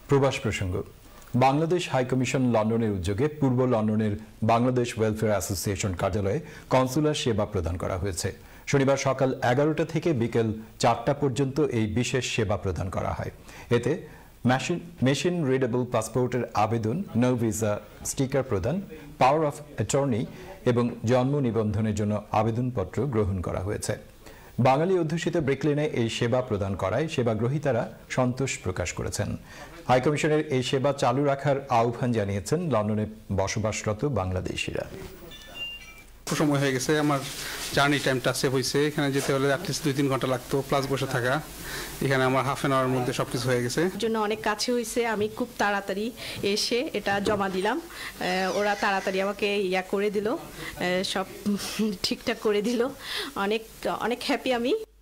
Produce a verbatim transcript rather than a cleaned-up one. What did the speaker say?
প্রবাস প্রসঙ্গ বাংলাদেশ হাইকমিশন লন্ডনের উদ্যোগে পূর্ব লন্ডনের বাংলাদেশ ওয়েলফেয়ার অ্যাসোসিয়েশন কার্যালয়ে কনসুলার সেবা প্রদান করা হয়েছে। শনিবার সকাল এগারোটা থেকে বিকেল চারটা পর্যন্ত এই বিশেষ সেবা প্রদান করা হয়। এতে মেশিন মেশিন রিডেবল পাসপোর্টের আবেদন, নো ভিসা স্টিকার প্রদান, পাওয়ার অফ অ্যাটর্নি এবং জন্ম নিবন্ধনের জন্য আবেদনপত্র গ্রহণ করা হয়েছে। বাঙালি অধ্যুষিত ব্রিকলেনে এই সেবা প্রদান করায় সেবা গ্রহীতারা সন্তোষ প্রকাশ করেছেন। হাইকমিশনের এই সেবা চালু রাখার আহ্বান জানিয়েছেন লন্ডনে বসবাসরত বাংলাদেশিরা। সময় হয়ে গেছে, আমার জার্নি টাইমটা সেভ হয়েছে। এখানে যেতে হলে অ্যাটলিস্ট দুই তিন ঘন্টা লাগতো, প্লাস বসে থাকা। এখানে আমার হাফ অ্যান আওয়ারের মধ্যে সব কিছু হয়ে গেছে। জন্য অনেক কাছে হয়েছে, আমি খুব তাড়াতাড়ি এসে এটা জমা দিলাম। ওরা তাড়াতাড়ি আমাকে ইয়া করে দিল, সব ঠিকঠাক করে দিল। অনেক অনেক হ্যাপি আমি।